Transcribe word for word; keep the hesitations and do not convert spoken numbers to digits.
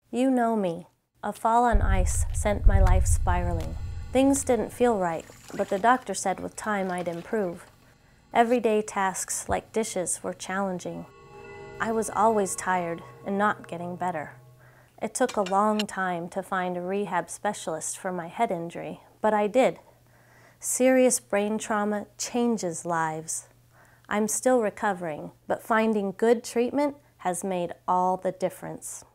You know me. A fall on ice sent my life spiraling. Things didn't feel right, but the doctor said with time I'd improve. Everyday tasks like dishes were challenging. I was always tired and not getting better. It took a long time to find a rehab specialist for my head injury, but I did. Serious brain trauma changes lives. I'm still recovering, but finding good treatment has made all the difference.